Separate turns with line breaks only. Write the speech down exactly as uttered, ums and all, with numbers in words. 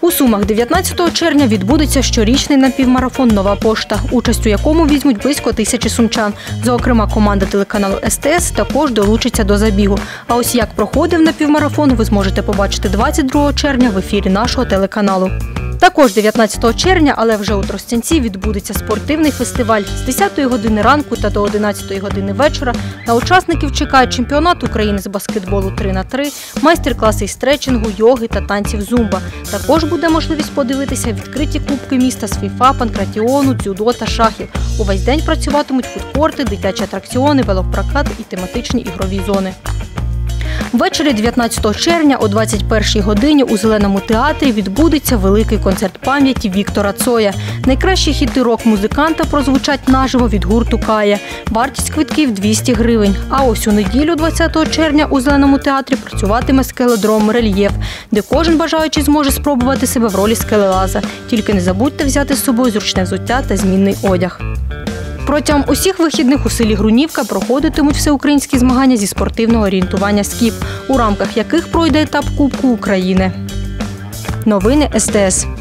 У Сумах дев'ятнадцятого червня відбудеться щорічний напівмарафон «Нова пошта», участь у якому візьмуть близько тисячі сумчан. Зокрема, команда телеканалу Ес Те Ес також долучиться до забігу. А ось як проходив напівмарафон, ви зможете побачити двадцять другого червня в ефірі нашого телеканалу. Також дев'ятнадцятого червня, але вже у Тростянці, відбудеться спортивний фестиваль. З десятої години ранку та до одинадцятої години вечора на учасників чекає чемпіонат України з баскетболу три на три, майстер-класи із стретчингу, йоги та танців зумба. Також буде можливість подивитися відкриті кубки міста з фіфа, панкратіону, дзюдо та шахів. Увесь день працюватимуть фудкорти, дитячі атракціони, велопрокат і тематичні ігрові зони. Ввечері дев'ятнадцятого червня о двадцять першій годині у Зеленому театрі відбудеться великий концерт пам'яті Віктора Цоя. Найкращі хіти рок-музиканта прозвучать наживо від гурту «Кая». Вартість квитків – двісті гривень. А ось у неділю двадцятого червня у Зеленому театрі працюватиме скеледром «Рельєф», де кожен бажаючий зможе спробувати себе в ролі скелелаза. Тільки не забудьте взяти з собою зручне взуття та змінний одяг. Протягом усіх вихідних у селі Грунівка проходитимуть всеукраїнські змагання зі спортивного орієнтування «Скіп», у рамках яких пройде етап Кубку України. Новини Ес Те Ес.